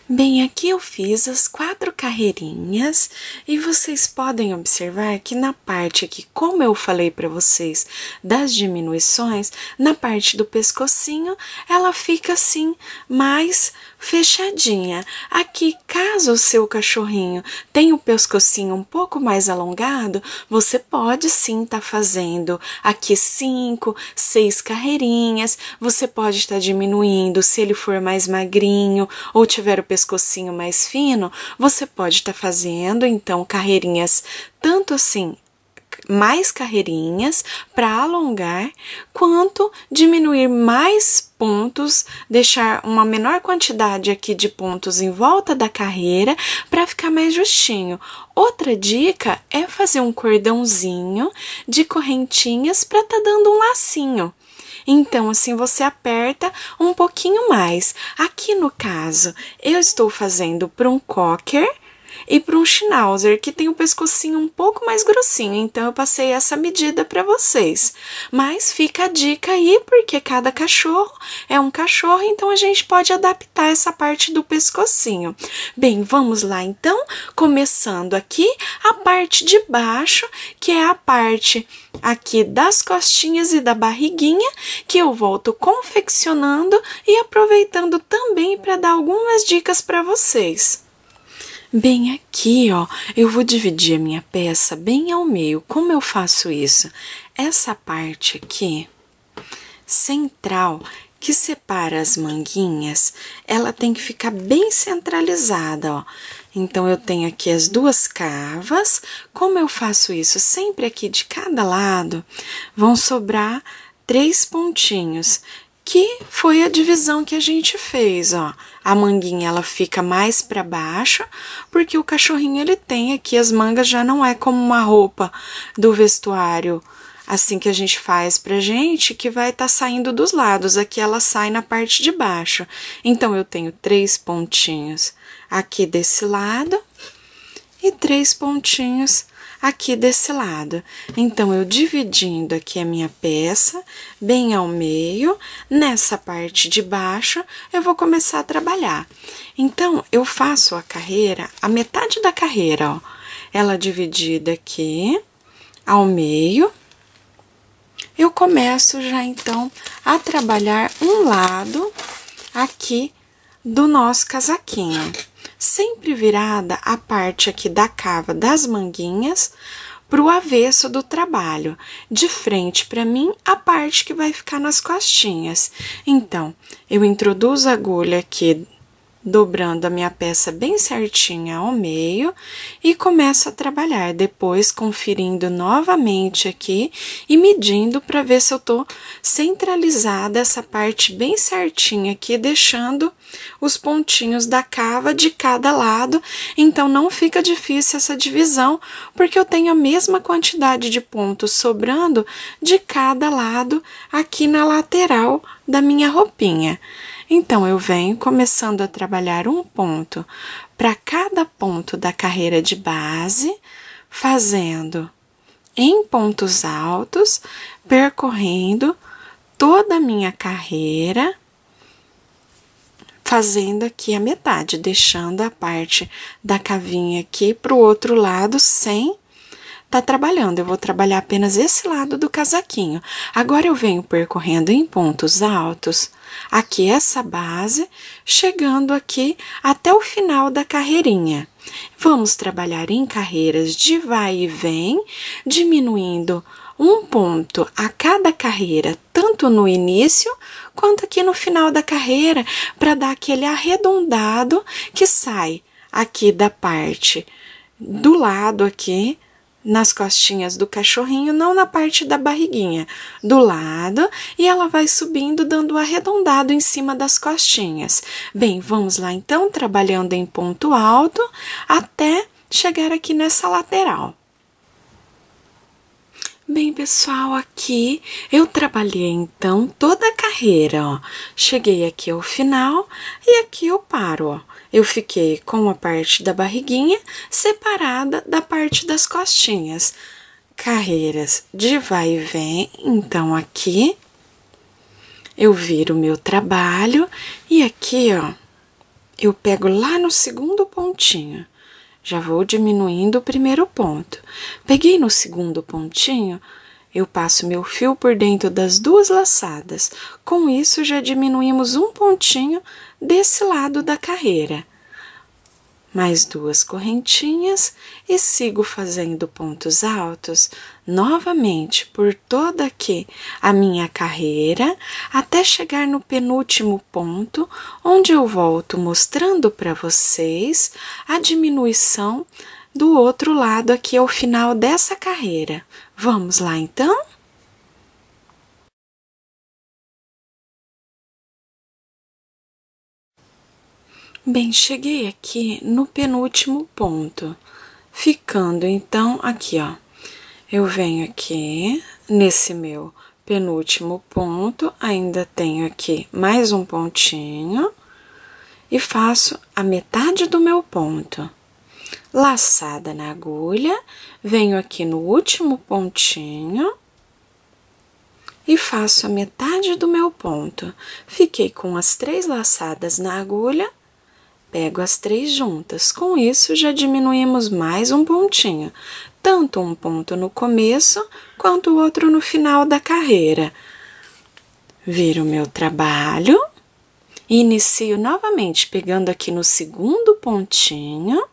Bem, aqui eu fiz as 4 carreirinhas e vocês podem observar que na parte aqui, como eu falei para vocês das diminuições, na parte do pescocinho, ela fica assim mais fechadinha. Aqui, caso o seu cachorrinho tenha o pescocinho um pouco mais alongado, você pode sim estar fazendo aqui 5, 6 carreirinhas, você pode estar diminuindo se ele for mais magrinho ou tiver o pescocinho mais fino, você pode estar fazendo, então, carreirinhas tanto assim, mais carreirinhas para alongar, quanto diminuir mais pontos, deixar uma menor quantidade aqui de pontos em volta da carreira para ficar mais justinho. Outra dica é fazer um cordãozinho de correntinhas para tá dando um lacinho. Então, assim, você aperta um pouquinho mais. Aqui no caso, eu estou fazendo para um cocker e para um schnauzer, que tem o pescocinho um pouco mais grossinho, então eu passei essa medida para vocês. Mas fica a dica aí, porque cada cachorro é um cachorro, então a gente pode adaptar essa parte do pescocinho. Bem, vamos lá então, começando aqui a parte de baixo, que é a parte aqui das costinhas e da barriguinha, que eu volto confeccionando e aproveitando também para dar algumas dicas para vocês. Bem, aqui, ó, eu vou dividir a minha peça bem ao meio. Como eu faço isso? Essa parte aqui, central, que separa as manguinhas, ela tem que ficar bem centralizada, ó. Então, eu tenho aqui as 2 cavas. Como eu faço isso? Sempre aqui de cada lado, vão sobrar 3 pontinhos, que foi a divisão que a gente fez, ó. A manguinha, ela fica mais para baixo, porque o cachorrinho, ele tem aqui, as mangas já não é como uma roupa do vestuário, assim que a gente faz pra gente, que vai estar saindo dos lados. Aqui ela sai na parte de baixo. Então, eu tenho 3 pontinhos aqui desse lado e 3 pontinhos aqui desse lado. Então, eu dividindo aqui a minha peça, bem ao meio, nessa parte de baixo, eu vou começar a trabalhar. Então, eu faço a carreira, a metade da carreira, ó, ela dividida aqui, ao meio. Eu começo já, então, a trabalhar um lado aqui do nosso casaquinho. Sempre virada a parte aqui da cava das manguinhas pro avesso do trabalho, de frente para mim a parte que vai ficar nas costinhas. Então, eu introduzo a agulha aqui, dobrando a minha peça bem certinha ao meio e começo a trabalhar, depois conferindo novamente aqui e medindo para ver se eu tô centralizada essa parte bem certinha aqui, deixando os pontinhos da cava de cada lado, então não fica difícil essa divisão, porque eu tenho a mesma quantidade de pontos sobrando de cada lado aqui na lateral da minha roupinha. Então, eu venho começando a trabalhar um ponto para cada ponto da carreira de base, fazendo em pontos altos, percorrendo toda a minha carreira, fazendo aqui a metade, deixando a parte da cavinha aqui para o outro lado sem tá trabalhando. Eu vou trabalhar apenas esse lado do casaquinho. Agora, eu venho percorrendo em pontos altos, aqui essa base, chegando aqui até o final da carreirinha. Vamos trabalhar em carreiras de vai e vem, diminuindo um ponto a cada carreira, tanto no início quanto aqui no final da carreira, para dar aquele arredondado que sai aqui da parte do lado aqui, nas costinhas do cachorrinho, não na parte da barriguinha, do lado, e ela vai subindo, dando arredondado em cima das costinhas. Bem, vamos lá então, trabalhando em ponto alto, até chegar aqui nessa lateral. Bem, pessoal, aqui eu trabalhei então toda a carreira, ó. Cheguei aqui ao final e aqui eu paro, ó. Eu fiquei com a parte da barriguinha separada da parte das costinhas. Carreiras de vai e vem, então aqui eu viro o meu trabalho e aqui, ó, eu pego lá no segundo pontinho. Já vou diminuindo o primeiro ponto. Peguei no segundo pontinho, eu passo meu fio por dentro das duas laçadas. Com isso, já diminuímos um pontinho desse lado da carreira. Mais duas correntinhas e sigo fazendo pontos altos novamente por toda aqui a minha carreira, até chegar no penúltimo ponto, onde eu volto mostrando para vocês a diminuição do outro lado aqui ao final dessa carreira. Vamos lá, então? Bem, cheguei aqui no penúltimo ponto, ficando então aqui, ó. Eu venho aqui nesse meu penúltimo ponto, ainda tenho aqui mais um pontinho e faço a metade do meu ponto. Laçada na agulha, venho aqui no último pontinho e faço a metade do meu ponto. Fiquei com as 3 laçadas na agulha. Pego as 3 juntas. Com isso, já diminuímos mais um pontinho. Tanto um ponto no começo, quanto o outro no final da carreira. Viro o meu trabalho. E inicio novamente, pegando aqui no segundo pontinho.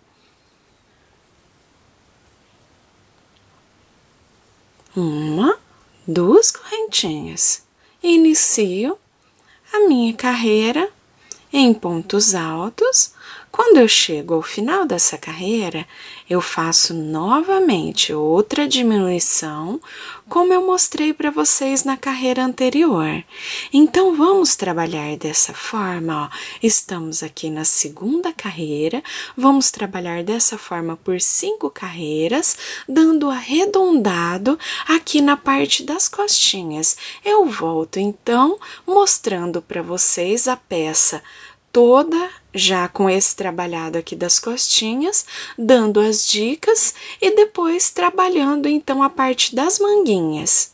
Uma, 2 correntinhas. Inicio a minha carreira em pontos altos. Quando eu chego ao final dessa carreira, eu faço novamente outra diminuição, como eu mostrei para vocês na carreira anterior. Então, vamos trabalhar dessa forma, ó. Estamos aqui na segunda carreira, vamos trabalhar dessa forma por 5 carreiras, dando arredondado aqui na parte das costinhas. Eu volto, então, mostrando para vocês a peça toda já com esse trabalhado aqui das costinhas, dando as dicas e depois trabalhando então a parte das manguinhas.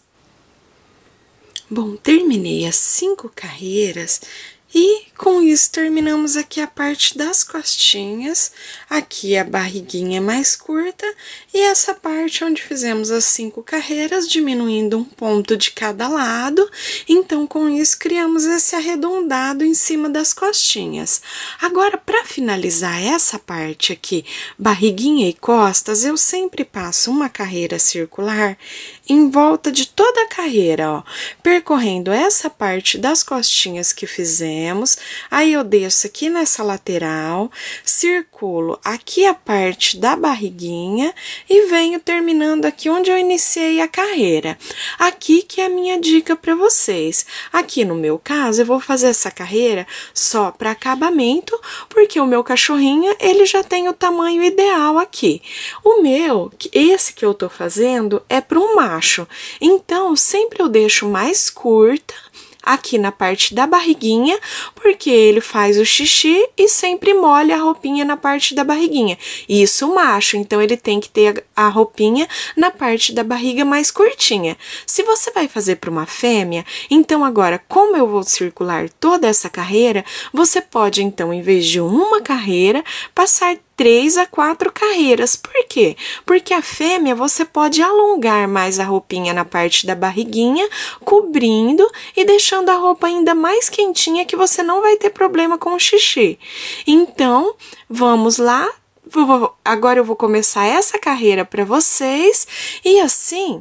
Bom, terminei as 5 carreiras e com isso terminamos aqui a parte das costinhas, aqui a barriguinha mais curta e essa parte onde fizemos as 5 carreiras, diminuindo um ponto de cada lado. Então, com isso, criamos esse arredondado em cima das costinhas. Agora, para finalizar essa parte aqui, barriguinha e costas, eu sempre passo uma carreira circular em volta de toda a carreira, ó, percorrendo essa parte das costinhas que fizemos. Aí, eu desço aqui nessa lateral, circulo aqui a parte da barriguinha e venho terminando aqui onde eu iniciei a carreira. Aqui que é a minha dica para vocês. Aqui no meu caso, eu vou fazer essa carreira só para acabamento, porque o meu cachorrinho, ele já tem o tamanho ideal aqui. O meu, esse que eu tô fazendo, é para um macho. Então, sempre eu deixo mais curta aqui na parte da barriguinha, porque ele faz o xixi e sempre molha a roupinha na parte da barriguinha. Isso o macho, então ele tem que ter a roupinha na parte da barriga mais curtinha. Se você vai fazer para uma fêmea, então agora, como eu vou circular toda essa carreira, você pode então, em vez de uma carreira, passar 3 a 4 carreiras. Por quê? Porque a fêmea você pode alongar mais a roupinha na parte da barriguinha, cobrindo e deixando a roupa ainda mais quentinha, que você não vai ter problema com o xixi. Então, vamos lá. Agora eu vou começar essa carreira para vocês e assim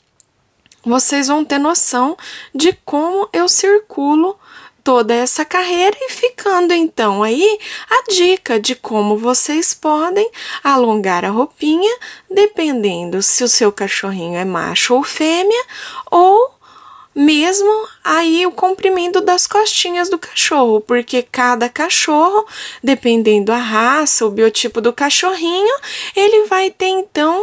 vocês vão ter noção de como eu circulo toda essa carreira e ficando então aí a dica de como vocês podem alongar a roupinha, dependendo se o seu cachorrinho é macho ou fêmea, ou mesmo aí o comprimento das costinhas do cachorro, porque cada cachorro, dependendo da raça, o biotipo do cachorrinho, ele vai ter então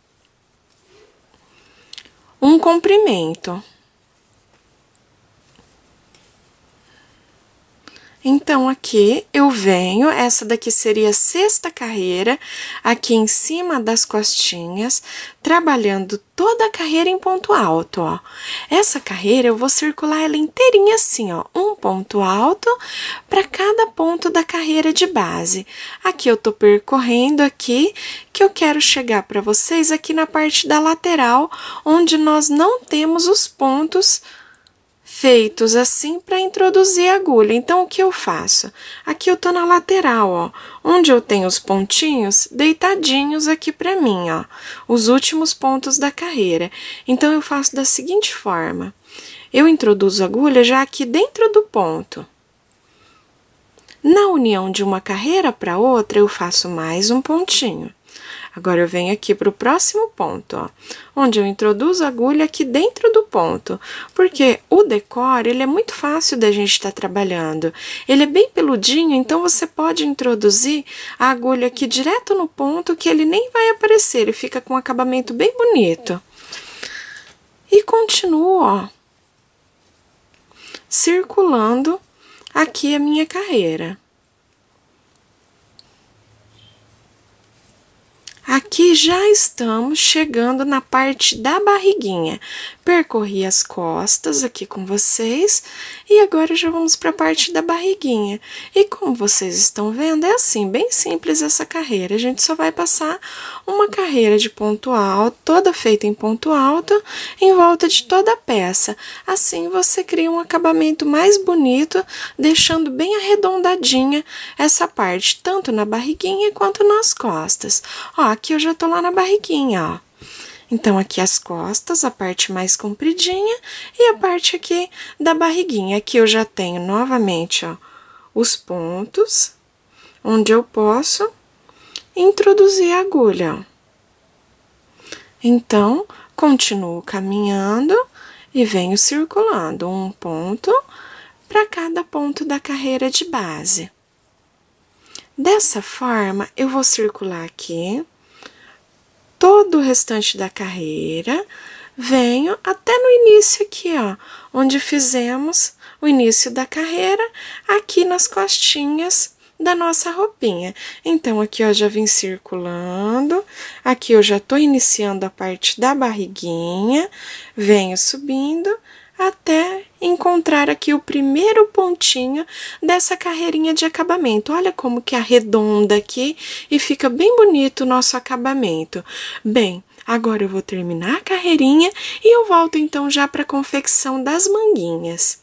um comprimento. Então, aqui eu venho, essa daqui seria a sexta carreira, aqui em cima das costinhas, trabalhando toda a carreira em ponto alto, ó. Essa carreira eu vou circular ela inteirinha assim, ó, um ponto alto para cada ponto da carreira de base. Aqui eu tô percorrendo aqui, que eu quero chegar para vocês aqui na parte da lateral, onde nós não temos os pontos feitos assim para introduzir a agulha. Então, o que eu faço? Aqui eu tô na lateral, ó, onde eu tenho os pontinhos deitadinhos aqui para mim, ó, os últimos pontos da carreira. Então, eu faço da seguinte forma: eu introduzo a agulha já aqui dentro do ponto. Na união de uma carreira para outra, eu faço mais um pontinho. Agora, eu venho aqui para o próximo ponto, ó, onde eu introduzo a agulha aqui dentro do ponto, porque o decor, ele é muito fácil da gente estar trabalhando. Ele é bem peludinho, então você pode introduzir a agulha aqui direto no ponto, que ele nem vai aparecer, ele fica com um acabamento bem bonito. E continuo, ó, circulando aqui a minha carreira. Aqui já estamos chegando na parte da barriguinha. Percorri as costas aqui com vocês e agora já vamos para a parte da barriguinha. E como vocês estão vendo, é assim, bem simples essa carreira. A gente só vai passar uma carreira de ponto alto, toda feita em ponto alto, em volta de toda a peça. Assim você cria um acabamento mais bonito, deixando bem arredondadinha essa parte, tanto na barriguinha quanto nas costas. Ó, aqui eu já tô lá na barriguinha, ó. Então, aqui as costas, a parte mais compridinha e a parte aqui da barriguinha. Aqui eu já tenho novamente, ó, os pontos onde eu posso introduzir a agulha, ó. Então, continuo caminhando e venho circulando um ponto para cada ponto da carreira de base. Dessa forma, eu vou circular aqui todo o restante da carreira, venho até no início aqui, ó, onde fizemos o início da carreira, aqui nas costinhas da nossa roupinha. Então, aqui eu já vim circulando, aqui eu já tô iniciando a parte da barriguinha, venho subindo até encontrar aqui o primeiro pontinho dessa carreirinha de acabamento. Olha como que arredonda aqui e fica bem bonito o nosso acabamento. Bem, agora eu vou terminar a carreirinha e eu volto então já para a confecção das manguinhas.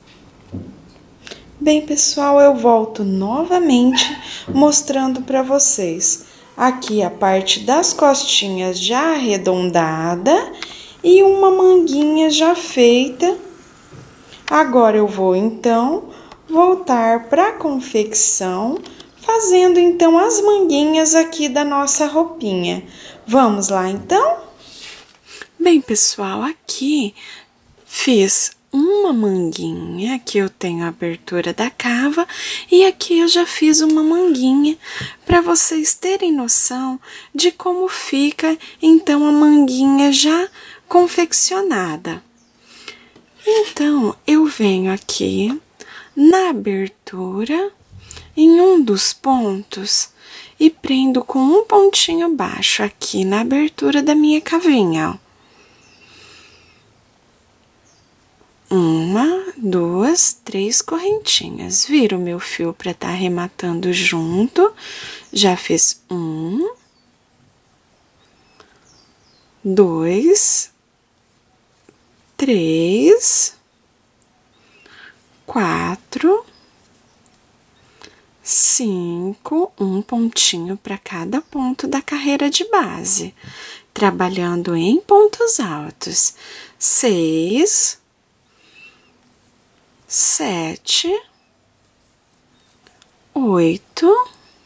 Bem, pessoal, eu volto novamente mostrando para vocês aqui a parte das costinhas já arredondada e uma manguinha já feita. Agora, eu vou, então, voltar para a confecção, fazendo, então, as manguinhas aqui da nossa roupinha. Vamos lá, então? Bem, pessoal, aqui fiz uma manguinha, aqui eu tenho a abertura da cava, e aqui eu já fiz uma manguinha, para vocês terem noção de como fica, então, a manguinha já confeccionada. Então, eu venho aqui na abertura, em um dos pontos, e prendo com um pontinho baixo aqui na abertura da minha cavinha, ó. Uma, duas, três correntinhas. Viro o meu fio para estar arrematando junto. Já fiz um, dois, três, quatro, cinco, um pontinho para cada ponto da carreira de base, trabalhando em pontos altos. 6, 7, 8,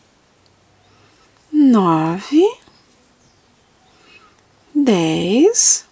9, 10.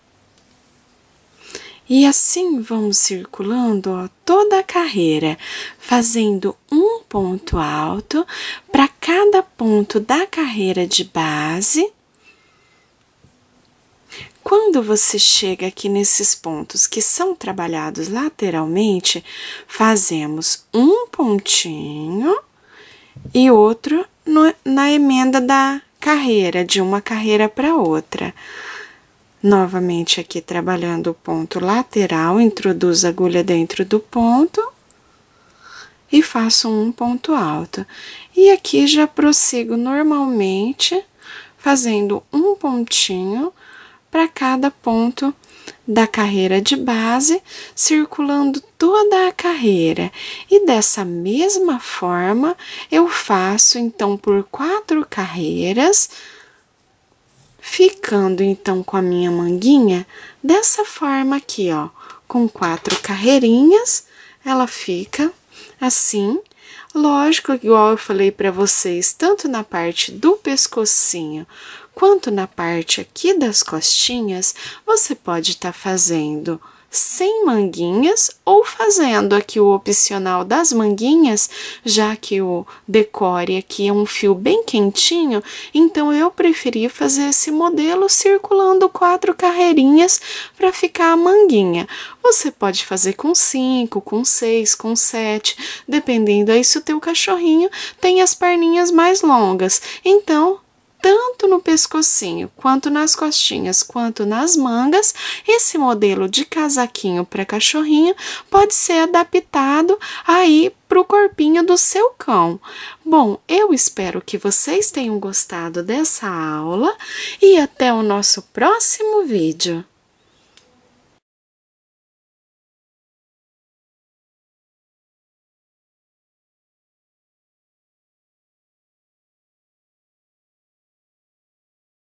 E assim vamos circulando, ó, toda a carreira, fazendo um ponto alto para cada ponto da carreira de base. quando você chega aqui nesses pontos que são trabalhados lateralmente, fazemos um pontinho e outro na emenda da carreira, de uma carreira para outra. Novamente aqui trabalhando o ponto lateral, introduzo a agulha dentro do ponto e faço um ponto alto. E aqui já prossigo normalmente, fazendo um pontinho para cada ponto da carreira de base, circulando toda a carreira. E dessa mesma forma, eu faço, então, por 4 carreiras, ficando, então, com a minha manguinha dessa forma aqui, ó, com 4 carreirinhas, ela fica assim. Lógico, igual eu falei para vocês, tanto na parte do pescocinho quanto na parte aqui das costinhas, você pode estar fazendo sem manguinhas ou fazendo aqui o opcional das manguinhas, já que o decore aqui é um fio bem quentinho, então eu preferi fazer esse modelo circulando 4 carreirinhas para ficar a manguinha. Você pode fazer com 5, com 6, com 7, dependendo aí se o teu cachorrinho tem as perninhas mais longas. Então, tanto no pescocinho, quanto nas costinhas, quanto nas mangas, esse modelo de casaquinho para cachorrinho pode ser adaptado aí para o corpinho do seu cão. Bom, eu espero que vocês tenham gostado dessa aula e até o nosso próximo vídeo.